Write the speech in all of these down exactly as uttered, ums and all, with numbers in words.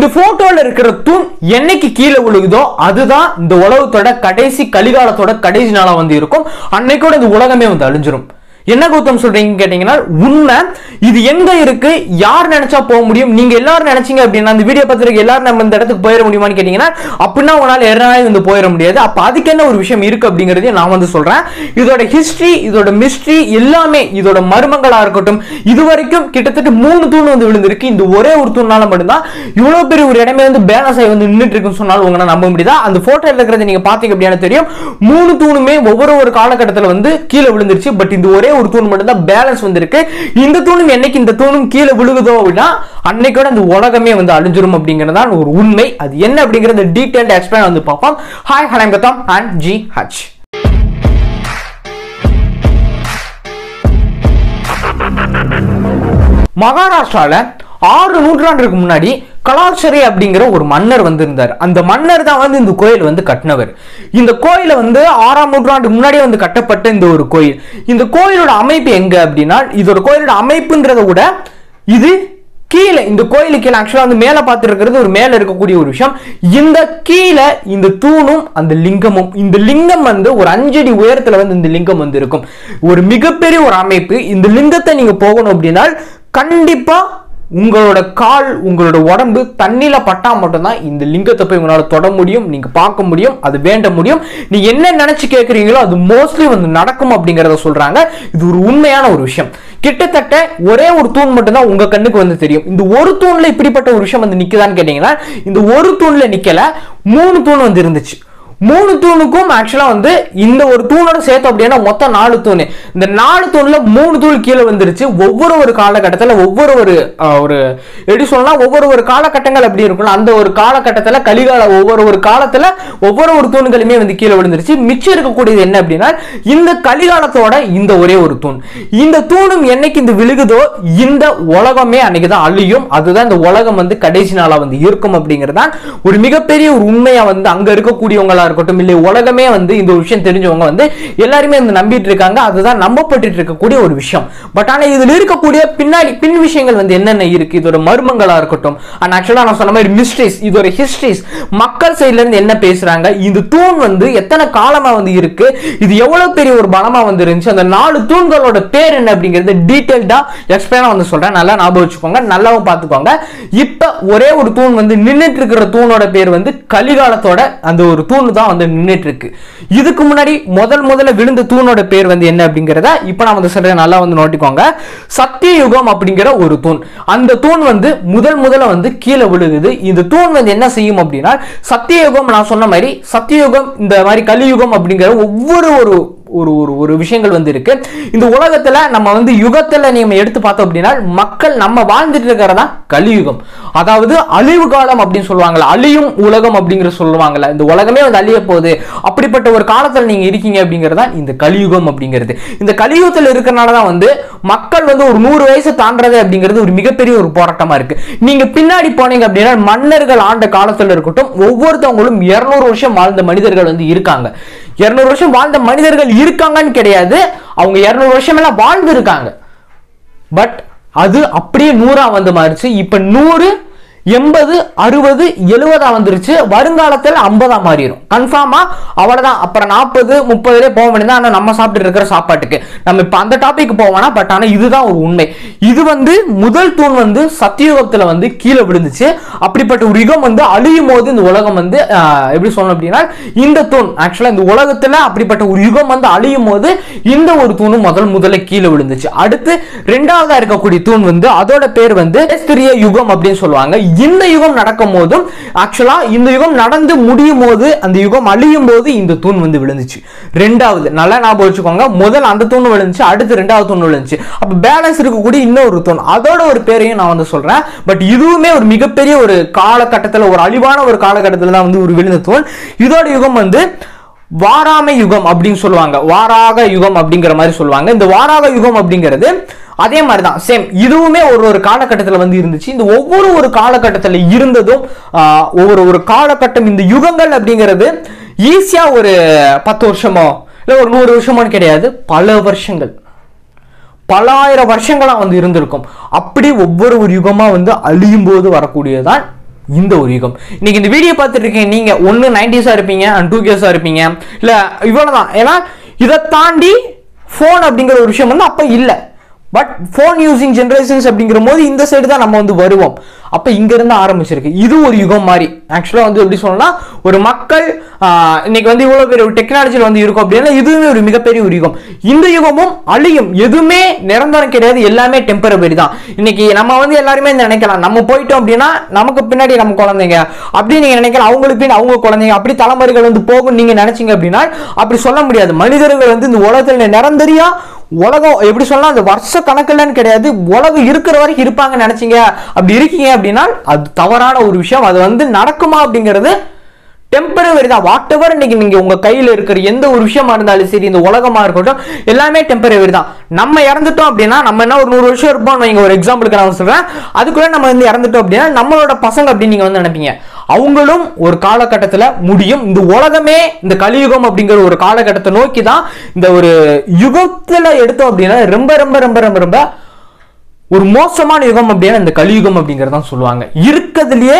இந்த போட்டோல இருக்கிற தூண் என்னைக்கு கீழே விழுகுதோ அதுதான் இந்த உலகத்தோட கடைசி கலிகாலத்தோட கடைசி நாளா வந்து இருக்கும். அன்னைக்கோட இந்த உலகமே வந்து அழிஞ்சிரும். என்ன கௌதம் சொல்றீங்க கேட்டீங்கன்னா உண்மை. இது எங்க இருக்கு, யார் நினைச்சா போக முடியும்? நீங்க எல்லாரும் நினைச்சீங்க அப்படின்னா அந்த வீடியோ பார்த்துட்டு எல்லாரும் நம்ம இந்த இடத்துக்கு போயிட முடியுமான்னு கேட்டீங்கன்னா அப்படின்னா உங்களால எல்லாரும் வந்து போயிட முடியாது. அப்ப அதுக்கு என்ன ஒரு விஷயம் இருக்கு அப்படிங்கறதையும் நான் வந்து சொல்றேன். இதோட ஹிஸ்டரி, இதோட மிஸ்ட்ரி எல்லாமே, இதோட மர்மங்களா இருக்கட்டும், இது வரைக்கும் கிட்டத்தட்ட மூணு தூண் வந்து விழுந்திருக்கு. இந்த ஒரே ஒரு தூணால மட்டும்தான் இவ்வளவு பெரிய ஒரு இடமே வந்து பேலன்ஸ் ஆகி வந்து நின்றுட்டு இருக்குன்னு சொன்னாலும் உங்களால நம்ப முடியுதா? அந்த போட்டோல இருக்கிறத நீங்க பாத்தீங்க அப்படின்னா தெரியும், மூணு தூணுமே ஒவ்வொரு ஒரு காலகட்டத்தில் வந்து கீழே விழுந்துருச்சு. பட் இந்த ஒரே ஒரு தூண் மட்டும் தான் பேலன்ஸ் வந்திருக்கு. இந்த தூணும் என்னைக்கு இந்த தூணும் கீழே விழுகுதோ அப்படின்னா அன்னைக்கோட அந்த உலகமே வந்து அழிஞ்சிரும் அப்படிங்கறதுதான் ஒரு உண்மை. அது என்ன அப்படிங்கறத டீடைல்ட் எக்ஸ்பிளைன் வந்து பார்ப்போம். Hi, hello, Gautham and G H. மகாராஷ்டிரால ஆறு நூற்றாண்டுக்கு முன்னாடி கலாச்சரி அப்படிங்கிற ஒரு மன்னர் வந்து இருந்தார். அந்த மன்னர் தான் வந்து இந்த கோயில் வந்து கட்டினவர். இந்த கோயில வந்து ஆறாம் நூற்றாண்டுக்கு முன்னாடியே வந்து கட்டப்பட்ட இந்த ஒரு கோயில். இந்த கோயிலோட அமைப்பு எங்க அப்படின்னா, இதோட கோயிலோட அமைப்புன்றத விட இது கீழே, இந்த கோயிலுக்கு கீழே ஆக்சுவலா வந்து மேல பார்த்து இருக்கிறது ஒரு மேல இருக்கக்கூடிய ஒரு விஷயம். இந்த கீழே இந்த தூணும் அந்த லிங்கமும், இந்த லிங்கம் வந்து ஒரு அஞ்சடி உயரத்துல வந்து இந்த லிங்கம் வந்து இருக்கும். ஒரு மிகப்பெரிய ஒரு அமைப்பு. இந்த லிங்கத்தை நீங்க போகணும் அப்படின்னா கண்டிப்பா உங்களோட கால், உங்களோட உடம்பு தண்ணியில பட்டா மட்டும்தான் இந்த லிங்கத்தை போய் உங்களால தொட முடியும், நீங்க பார்க்க முடியும், அது வேண்ட முடியும். நீங்க என்ன நினைச்சு கேட்கறீங்களோ அது மோஸ்ட்லி வந்து நடக்கும் அப்படிங்கறத சொல்றாங்க. இது ஒரு உண்மையான ஒரு விஷயம். கிட்டத்தட்ட ஒரே ஒரு தூண் மட்டும்தான் உங்க கண்ணுக்கு வந்து தெரியும். இந்த ஒரு தூண்ல இப்படிப்பட்ட ஒரு விஷயம் வந்து நிக்குதான்னு கேட்டீங்கன்னா இந்த ஒரு தூண்ல நிக்கல, மூணு தூண் வந்து இருந்துச்சு. மூணு தூணுக்கும் ஆக்சுவலா வந்து இந்த ஒரு தூணோட சேர்த்து அப்படின்னா மொத்தம் நாலு தூண். இந்த நாலு தூண்ல மூணு தூள் கீழே வந்துருச்சு. ஒவ்வொரு ஒரு காலகட்டத்தில் ஒவ்வொரு ஒரு ஒரு எப்படி சொல்லலாம், ஒவ்வொரு ஒரு காலகட்டங்கள் அப்படி இருக்கும். அந்த ஒரு காலகட்டத்தில் கலிகால ஒவ்வொரு ஒரு காலத்துல ஒவ்வொரு ஒரு தூண்களுமே வந்து கீழே விழுந்துருச்சு. மிச்சம் இருக்கக்கூடியது என்ன அப்படின்னா இந்த கலிகாலத்தோட இந்த ஒரே ஒரு தூண். இந்த தூணும் என்னைக்கு இந்த விழுகுதோ இந்த உலகமே அன்னைக்குதான் அழியும். அதுதான் இந்த உலகம் வந்து கடைசி நாளா வந்து இருக்கும் அப்படிங்கிறதான் ஒரு மிகப்பெரிய ஒரு உண்மையா வந்து அங்க இருக்கக்கூடியவங்களா இருக்கட்டும், இல்லை உலகமே வந்து இந்த விஷயம் தெரிஞ்சவங்க வந்து எல்லாருமே வந்து நம்பிட்டு இருக்காங்க. அதுதான் நம்பப்பட்டு இருக்கக்கூடிய ஒரு விஷயம். பட் ஆனா இதுல இருக்கக்கூடிய பின்னாடி பின் விஷயங்கள் வந்து என்னென்ன இருக்கு, இதோட மர்மங்களா இருக்கட்டும், அண்ட் ஆக்சுவலா நான் சொன்ன மாதிரி மிஸ்ட்ரிஸ், இதோட ஹிஸ்டரிஸ், மக்கள் சைட்ல இருந்து என்ன பேசுறாங்க, இந்த தூண் வந்து எத்தனை காலமா வந்து இருக்கு, இது எவ்வளவு பெரிய ஒரு பலமா வந்து இருந்துச்சு, அந்த நாலு தூண்களோட பேர் என்ன அப்படிங்கிறது டீடைல்டா எக்ஸ்பிளைனா வந்து சொல்றேன். நல்லா ஞாபகம் வச்சுக்கோங்க, நல்லாவும் பார்த்துக்கோங்க. இப்ப ஒரே ஒரு தூண் வந்து நின்றுட்டு இருக்கிற தூணோட பேர் வந்து கலிகாலத்தோட அந்த ஒரு தூண் தான் வந்து நின்னுட்டு இருக்கு. இதுக்கு முன்னாடி முதல் முதல்ல விழுந்த தூணோட பேர் வந்து என்ன அப்படிங்கறத இப்ப நான் வந்து சொல்றேன், நல்லா வந்து நோட்டிக்கோங்க. சத்தியயுகம் அப்படிங்கிற ஒரு தூண். அந்த தூண் வந்து முதல் முதல்ல வந்து கீழே விழுகுது. இந்த தூண் வந்து என்ன செய்யும் அப்படின்னா சத்தியயுகம், நான் சொன்ன மாதிரி சத்தியயுகம், இந்த மாதிரி கலியுகம் அப்படிங்கிற ஒவ்வொரு ஒரு ஒரு ஒரு விஷயங்கள் வந்து இருக்கு. இந்த உலகத்துல நம்ம வந்து யுகத்துல நீங்க எடுத்து பார்த்தோம் அப்படின்னா மக்கள் நம்ம வாழ்ந்துட்டு இருக்கிறதா கலியுகம், அதாவது அழிவு காலம் அப்படின்னு சொல்லுவாங்கல்ல, அழியும் உலகம் அப்படிங்கிற சொல்லுவாங்கல்ல, இந்த உலகமே வந்து அழிய போகுது அப்படிப்பட்ட ஒரு காலத்துல நீங்க இருக்கீங்க அப்படிங்கறதா இந்த கலியுகம் அப்படிங்கிறது. இந்த கலியுகத்துல இருக்கிறனாலதான் வந்து மக்கள் வந்து ஒரு நூறு வயசு தாண்டது அப்படிங்கிறது ஒரு மிகப்பெரிய ஒரு போராட்டமா இருக்கு. நீங்க பின்னாடி போனீங்க அப்படின்னா மன்னர்கள் ஆண்ட காலத்துல இருக்கட்டும், ஒவ்வொருத்தவங்களும் இருநூறு வருஷம் வாழ்ந்த மனிதர்கள் வந்து இருக்காங்க. இருநூறு வருஷம் வாழ்ந்த மனிதர்கள் இருக்காங்கன்னு கிடையாது, அவங்க இருநூறு வருஷம் எல்லாம் வாழ்ந்து இருக்காங்க. பட் அது அப்படியே நூறா வந்து மாறிச்சு. இப்ப நூறு, எண்பது, அறுபது, எழுபதா வந்துருச்சு. வருங்காலத்தில் ஐம்பதா மாறிடும் கன்ஃபார்மா. அவ்வளவுதான். அப்புறம் நாற்பது முப்பதுலேயே போக வேண்டியதான். ஆனா நம்ம சாப்பிட்டு இருக்கிற சாப்பாட்டுக்கு நம்ம இப்ப அந்த டாபிக் போவோம்னா, பட் ஆனா இதுதான் ஒரு உண்மை. இது வந்து முதல் தூண் வந்து சத்தியுகத்துல வந்து கீழே விழுந்துச்சு. அப்படிப்பட்ட ஒரு யுகம் வந்து அழியும் போது இந்த உலகம் வந்து எப்படி சொல்லணும் அப்படின்னா இந்த தூண் ஆக்சுவலா இந்த உலகத்துல அப்படிப்பட்ட ஒரு யுகம் வந்து அழியும் போது இந்த ஒரு தூணும் முதல் முதல்ல கீழே விழுந்துச்சு. அடுத்து ரெண்டாவதா இருக்கக்கூடிய தூண் வந்து அதோட பேர் வந்து ஸ்திரிய யுகம் அப்படின்னு சொல்லுவாங்க. இந்த யுகம் நடக்கும் போதும் ஆக்சுவலா இந்த யுகம் நடந்து முடியும் போது அந்த யுகம் அழியும் போது இந்த தூண் வந்து விழுந்துச்சு. ரெண்டாவது நல்லா ஞாபகம் வச்சுக்கோங்க, முதல் அந்த தூண் விழுந்துச்சு, அடுத்து ரெண்டாவது தூண் விழுந்துச்சு. அப்ப பேலன்ஸ் இருக்கக்கூடிய இன்னொரு தூண், அதோட ஒரு பேரையும் நான் வந்து சொல்றேன். பட் இதுவுமே ஒரு மிகப்பெரிய ஒரு காலகட்டத்தில், ஒரு அழிவான ஒரு காலகட்டத்தில் தான் வந்து ஒரு விழுந்த தூண். இதோட யுகம் வந்து வாராமை யுகம் அப்படின்னு சொல்லுவாங்க, வாராக யுகம் அப்படிங்கிற மாதிரி சொல்லுவாங்க. இந்த வாராக யுகம் அப்படிங்கிறது அதே மாதிரிதான் சேம், இதுவுமே ஒரு ஒரு காலகட்டத்தில் வந்து இருந்துச்சு. இந்த ஒவ்வொரு ஒரு காலகட்டத்தில் இருந்ததும் ஒவ்வொரு ஒரு காலகட்டம், இந்த யுகங்கள் அப்படிங்கிறது ஈஸியா ஒரு பத்து வருஷமோ இல்லை ஒரு நூறு வருஷமோ கிடையாது, பல வருஷங்கள், பல ஆயிரம் வருஷங்களா வந்து இருந்திருக்கும். அப்படி ஒவ்வொரு ஒரு யுகமா வந்து அழியும் போது வரக்கூடியதான் இந்த ஒரு யுகம். இன்னைக்கு இந்த வீடியோ பார்த்துட்டு இருக்கீங்க நீங்க ஒன்னு நைன்டிஸா இருப்பீங்க அண்ட் டூ கேஸா இருப்பீங்க, இல்ல இவ்வளவுதான். ஏன்னா இதை தாண்டி போன் அப்படிங்கிற ஒரு விஷயம் வந்து அப்ப இல்ல. பட் போன் யூசிங் ஜெனரேஷன்ஸ் அப்படிங்கிற போது இந்த சைடு தான் நம்ம வந்து வருவோம். அப்ப இங்க இருந்து ஆரம்பிச்சிருக்கு. இது ஒரு யுகம் மாதிரி. ஆக்சுவலா வந்து எப்படி சொல்லணும்னா, ஒரு மக்கள் இன்னைக்கு வந்து இவ்வளவு பெரிய ஒரு டெக்னாலஜியில் வந்து இருக்கும் அப்படின்னா இதுவுமே ஒரு மிகப்பெரிய ஒரு யுகம். இந்த யுகமும் அழியும். எதுவுமே நிரந்தரம் கிடையாது, எல்லாமே டெம்பரவரி தான். இன்னைக்கு நம்ம வந்து எல்லாருமே நினைக்கலாம், நம்ம போயிட்டோம் அப்படின்னா நமக்கு பின்னாடி நம்ம குழந்தைங்க அப்படி நீங்க நினைக்கலாம், அவங்களுக்கு பின்னாடி அவங்க குழந்தைங்க அப்படி தலைமுறைகள் வந்து போகும் நீங்க நினைச்சீங்க அப்படின்னா அப்படி சொல்ல முடியாது. மனிதர்கள் வந்து இந்த உலகத்தில் நிரந்தரியா உலகம் எப்படி சொல்லலாம், அந்த வருஷ கணக்குலன்னு கிடையாது, உலகம் இருக்கிற வரைக்கும் இருப்பாங்கன்னு நினைச்சீங்க அப்படி இருக்கீங்க அப்படின்னா அது தவறான ஒரு விஷயம். அது வந்து நடக்குமா அப்படிங்கிறது டெம்பரவரி தான். வாட் எவர் இன்னைக்கு நீங்க உங்க கையில இருக்கிற எந்த ஒரு விஷயமா இருந்தாலும் சரி, இந்த உலகமா இருக்கட்டும், எல்லாமே டெம்பரவரி தான். நம்ம இறந்துட்டோம் அப்படின்னா நம்ம என்ன ஒரு நூறு வருஷம் இருப்போம். நீங்க ஒரு எக்ஸாம்பிளுக்கு நான் சொல்றேன், அதுக்குள்ள நம்ம வந்து இறந்துட்டோம் அப்படின்னா நம்மளோட பசங்க அப்படின்னு நீங்க வந்து நினைப்பீங்க. அவங்களும் ஒரு காலகட்டத்தில் முடியும். இந்த உலகமே இந்த கலியுகம் அப்படிங்கிற ஒரு காலகட்டத்தை நோக்கி தான் இந்த ஒரு யுகத்துல எடுத்தோம் அப்படின்னா ரொம்ப ரொம்ப ரொம்ப ரொம்ப ரொம்ப ஒரு மோசமான யுகம் அப்படின்னா இந்த கலியுகம் அப்படிங்கறதான் சொல்லுவாங்க. இருக்கிறதுலயே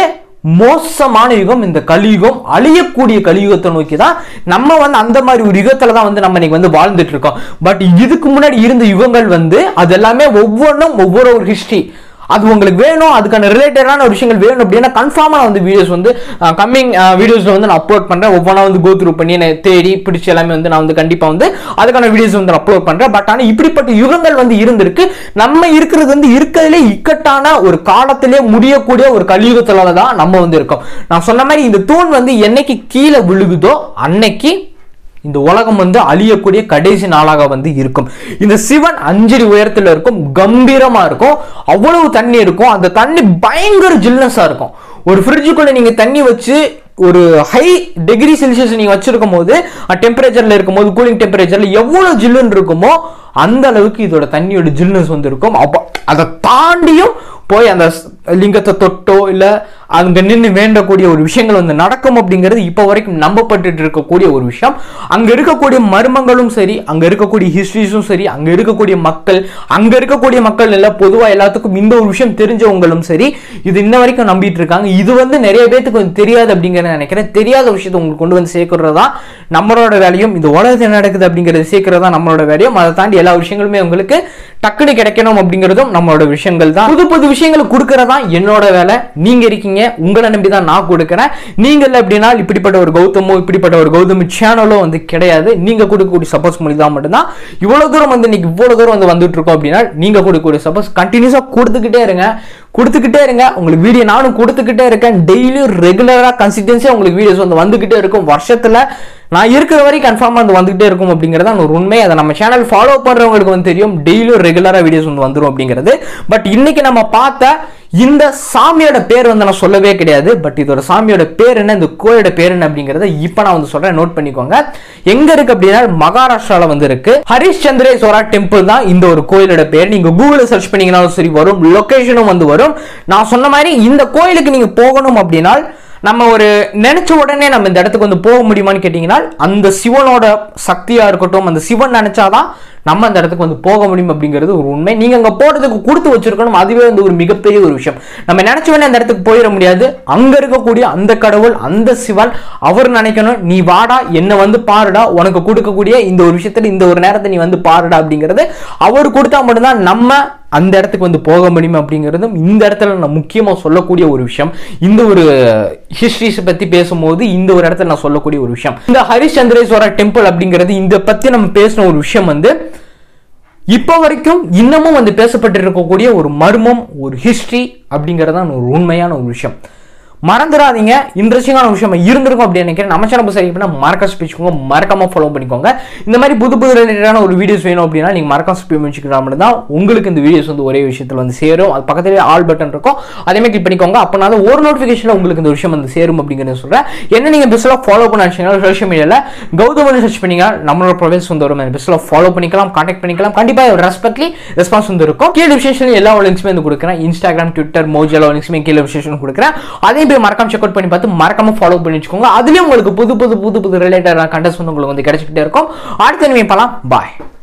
மோசமான யுகம் இந்த கலியுகம். அழியக்கூடிய கலியுகத்தை நோக்கி தான் நம்ம வந்து அந்த மாதிரி ஒரு யுகத்துல தான் வந்து நம்ம இன்னைக்கு வந்து வாழ்ந்துட்டு இருக்கோம். பட் இதுக்கு முன்னாடி இருந்த யுகங்கள் வந்து அது எல்லாமே ஒவ்வொன்றும் ஒவ்வொரு ஒரு ஹிஸ்டரி. அது உங்களுக்கு வேணும், அதுக்கான ரிலேட்டடான ஒரு விஷயங்கள் வேணும் அப்படின்னா கன்ஃபார்மா வந்து வீடியோஸ் வந்து கம்மிங் வீடியோஸ்ல வந்து நான் அப்லோட் பண்றேன். ஒவ்வொன்றா வந்து கோ த்ரூ பண்ணி நான் தேடி பிடிச்சி எல்லாமே வந்து நான் வந்து கண்டிப்பா வந்து அதுக்கான வீடியோஸ் வந்து அப்லோட் பண்றேன். பட் ஆனால் இப்படிப்பட்ட யுகங்கள் வந்து இருந்திருக்கு. நம்ம இருக்கிறது வந்து இருக்கிறதுலே இக்கட்டான ஒரு காலத்திலே முடியக்கூடிய ஒரு கலியுகத்துல தான் நம்ம வந்து இருக்கோம். நான் சொன்ன மாதிரி இந்த தூண் வந்து என்னைக்கு கீழே விழுகுதோ அன்னைக்கு இந்த உலகம் வந்து அழியக்கூடிய கடைசி நாளாக வந்து இருக்கும். இந்த சிவன் அஞ்சடி உயரத்தில் இருக்கும், கம்பீரமா இருக்கும், அவ்வளவு தண்ணி இருக்கும். அந்த தண்ணி பயங்கர ஜில்னஸா இருக்கும். ஒரு ஃப்ரிட்ஜுக்குள்ள நீங்க தண்ணி வச்சு ஒரு ஹை டிகிரி செல்சியஸ் நீங்க வச்சிருக்கும் போது, டெம்பரேச்சர்ல இருக்கும் போது, கூலிங் டெம்பரேச்சர்ல எவ்வளவு ஜில்லுன்னு இருக்குமோ அந்த அளவுக்கு இதோட தண்ணியோட ஜில்னஸ் வந்து இருக்கும். அப்ப அதை தாண்டியும் போய் அந்த லிங்கத்தை தொட்டோ இல்ல அங்க நின்று வேண்டக்கூடிய ஒரு விஷயங்கள் வந்து நடக்கும் அப்படிங்கிறது இப்ப வரைக்கும் நம்பப்பட்டு இருக்கக்கூடிய ஒரு விஷயம். அங்க இருக்கக்கூடிய மர்மங்களும் சரி, அங்க இருக்கக்கூடிய ஹிஸ்டரிஸும் சரி, அங்க இருக்கக்கூடிய மக்கள் அங்க இருக்கக்கூடிய மக்கள் இல்ல பொதுவா எல்லாத்துக்கும் இந்த ஒரு விஷயம் தெரிஞ்சவங்களும் சரி இது இன்ன வரைக்கும் நம்பிட்டு இருக்காங்க. இது வந்து நிறைய பேருக்கு வந்து தெரியாது அப்படிங்கிறத நினைக்கிறேன். தெரியாத விஷயத்தை உங்களுக்கு கொண்டு வந்து சேர்க்கறதா நம்மளோட வேலையும், இந்த உலகத்தில் என்ன நடக்குது அப்படிங்கறத சேர்க்கறதா நம்மளோட வேலையும். அதை தாண்டி எல்லா விஷயங்களுமே உங்களுக்கு டக்குனு கிடைக்கணும் அப்படிங்கிறதும் நம்மளோட விஷயங்கள் தான். புது புது விஷயங்களை கொடுக்கறதா என்னோட வேலை. நீங்க இருக்கீங்க, உங்களை நம்பி தான் நான் கொடுக்கிறேன். நீங்க இல்லை அப்படின்னா இப்படிப்பட்ட ஒரு கௌதமோ இப்படிப்பட்ட ஒரு கௌதமி சேனலோ வந்து கிடையாது. நீங்க கொடுக்கக்கூடிய சப்போஸ் மொழி தான் மட்டும்தான் இவ்வளவு தூரம் வந்து இன்னைக்கு இவ்வளவு தூரம் வந்து வந்துட்டு இருக்கோம் அப்படின்னா நீங்க கொடுக்கக்கூடிய சப்போஸ் கண்டினியூஸா கொடுத்துக்கிட்டே இருங்க கொடுத்துக்கிட்டே இருங்க. உங்களுக்கு வீடியோ நானும் கொடுத்துக்கிட்டே இருக்கேன். டெய்லியும் ரெகுலரா கன்சிஸ்டன்சியா உங்களுக்கு வீடியோஸ் வந்து வந்துகிட்டே இருக்கும். வருஷத்துல நான் இருக்கிற வரைக்கும் கன்ஃபார்மா வந்து வந்துகிட்டே இருக்கும் அப்படிங்கிறது ஒரு உண்மை. அதை நம்ம சேனல் ஃபாலோ பண்றவங்களுக்கு வந்து தெரியும். டெய்லியும் ரெகுலரா வீடியோஸ் வந்து வந்துடும் அப்படிங்கிறது. பட் இன்னைக்கு நம்ம பார்த்த இந்த சாமியோட பேர் வந்து நான் சொல்லவே கிடையாது. பட் இதோட சாமியோட பேர் என்ன, இந்த கோயிலோட பேர் என்ன அப்படிங்கறத இப்ப நான் வந்து சொல்றேன், நோட் பண்ணிக்கோங்க. எங்க இருக்கு அப்படின்னா மகாராஷ்டிரால வந்து இருக்கு. ஹரிஷ்சந்திரேஸ்வரா டெம்பிள் தான் இந்த ஒரு கோயிலோட பேர். நீங்க கூகுள்ல சர்ச் பண்ணீங்கன்னாலும் சரி வரும், லொகேஷனும் வந்து வரும். நான் சொன்ன மாதிரி இந்த கோயிலுக்கு நீங்க போகணும் அப்படின்னா நம்ம ஒரு நினைச்ச உடனே நம்ம இந்த இடத்துக்கு வந்து போக முடியுமான்னு கேட்டீங்கன்னா அந்த சிவனோட சக்தியா இருக்கட்டும், அந்த சிவன் நினைச்சாதான் நம்ம அந்த இடத்துக்கு வந்து போக முடியும் அப்படிங்கிறது ஒரு உண்மை. நீங்க அங்க போறதுக்கு கொடுத்து வச்சிருக்கணும். அதுவே வந்து ஒரு மிகப்பெரிய ஒரு விஷயம். நம்ம நினைச்ச உடனே அந்த இடத்துக்கு போயிட முடியாது. அங்க இருக்கக்கூடிய அந்த கடவுள், அந்த சிவன், அவர் நினைக்கணும் நீ வாடா என்ன வந்து பாருடா, உனக்கு கொடுக்கக்கூடிய இந்த ஒரு விஷயத்துல இந்த ஒரு நேரத்தை நீ வந்து பாருடா அப்படிங்கிறது அவர் கொடுத்தா மட்டும்தான் நம்ம அந்த இடத்துக்கு வந்து போக முடியும் அப்படிங்கிறதும் இந்த இடத்துல நான் முக்கியமா சொல்லக்கூடிய ஒரு விஷயம். இந்த ஒரு ஹிஸ்டரிஸ் பத்தி பேசும்போது இந்த ஒரு இடத்துல நான் சொல்லக்கூடிய ஒரு விஷயம், இந்த ஹரிச்சந்திரேஸ்வரா டெம்பிள் அப்படிங்கிறது இந்த பத்தி நம்ம பேசின ஒரு விஷயம் வந்து இப்ப வரைக்கும் இன்னமும் வந்து பேசப்பட்டு இருக்கக்கூடிய ஒரு மர்மம், ஒரு ஹிஸ்டரி அப்படிங்கறதான் ஒரு உண்மையான ஒரு விஷயம். மறந்துடாதீங்க. இன்ட்ரெஸ்டிங்கான விஷயம் இருந்திருக்கும் அப்படின்னு நினைக்கிறேன். நம்ம சேனல் சரி பண்ணா மறக்காம ஸ்பீச்சுக்கோங்க, மறக்காம ஃபாலோ பண்ணிக்கோங்க. இந்த மாதிரி புது புது ரிலேட்டடான ஒரு வீடியோஸ் வேணும் அப்படின்னா நீங்க மறக்காம ஸ்பீட் பண்ணிக்கலாம் தான் உங்களுக்கு இந்த வீடியோஸ் வந்து ஒரே விஷயத்துல வந்து சேரும். அது பக்கத்துலேயே ஆல் பட்டன் இருக்கும், அதே மாதிரி கிளிக் பண்ணிக்கோங்க. அப்பனால ஒரு நோட்டிஃபிகேஷன்ல உங்களுக்கு இந்த விஷயம் வந்து சேரும் அப்படிங்கிறத சொல்றேன். என்ன நீங்க பெஸ்ட்ல ஃபாலோ பண்ண சோஷியல் மீடியால கௌதமன் சர்ச் பண்ணீங்க நம்மளோட ப்ரொஃபைல்ஸ் வந்து வரும். பெஸ்ட்ல ஃபாலோ பண்ணிக்கலாம், கான்டாக்ட் பண்ணிக்கலாம். கண்டிப்பா ரெஸ்பெக்ட்லி ரெஸ்பான்ஸ் வந்து இருக்கும். கீழே டிஸ்கிரிப்ஷன்ல எல்லா லிங்க்ஸுமே வந்து கொடுக்குறேன். இன்ஸ்டாகிராம், ட்விட்டர், மோஜோ எல்லா லிங்க்ஸுமே கீழே டிஸ்கிரிப்ஷன் கொடுக்குறேன். அதே மறக்காம செக் அவுட் பண்ணி பார்த்து மறக்காம ஃபாலோ பண்ணி வச்சுக்கோங்க. அதுலயும் உங்களுக்கு புது புது புது புது ரிலேட்டட் கண்டென்ட்ஸ் வந்து உங்களுக்கு வந்து கிடைச்சிக்கிட்டே இருக்கும். அடுத்த நிமிஷம் பார்க்கலாம். பாய்.